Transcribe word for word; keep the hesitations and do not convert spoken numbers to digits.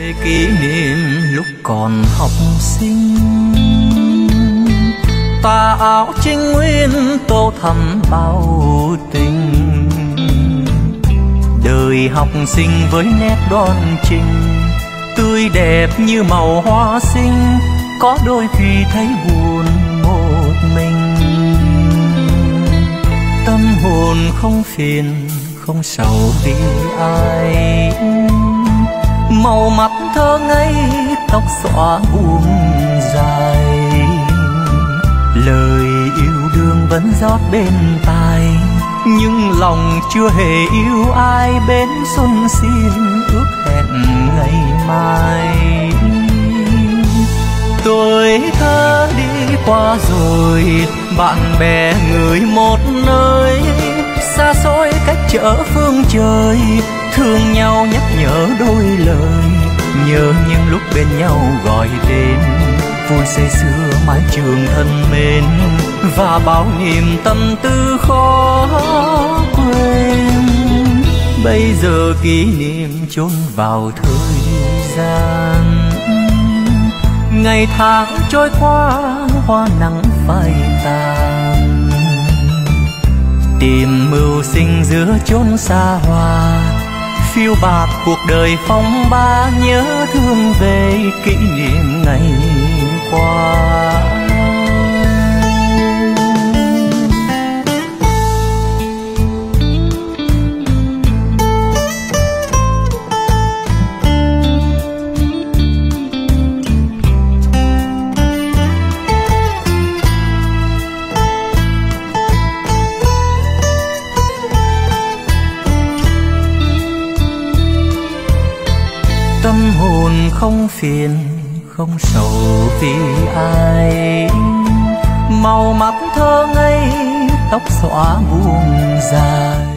về kỷ niệm lúc còn học sinh, tà áo trinh nguyên tô thắm bao tình. Đời học sinh với nét đoan trình, tươi đẹp như màu hoa xinh, có đôi khi thấy buồn một mình. Tâm hồn không phiền không sầu vì ai, màu mắt thơ ngây tóc xõa buông dài. Lời yêu đương vẫn rót bên tai, nhưng lòng chưa hề yêu ai. Bên xuân xiên ước hẹn ngày mai. Tuổi thơ đi qua rồi, bạn bè người một nơi, xa xôi cách chợ phương trời. Thương nhau nhắc nhở đôi lời, nhớ những lúc bên nhau gọi đến. Vui say sưa mái trường thân mến, và bao niềm tâm tư khó quên. Bây giờ kỷ niệm chôn vào thời gian, ngày tháng trôi qua hoa nắng phai tàn. Tìm mưu sinh giữa chốn xa hoa, phiêu bạt cuộc đời phong ba. Nhớ thương về kỷ niệm ngày qua. Tâm hồn không phiền không sầu vì ai, màu mắt thơ ngây tóc xõa buông dài.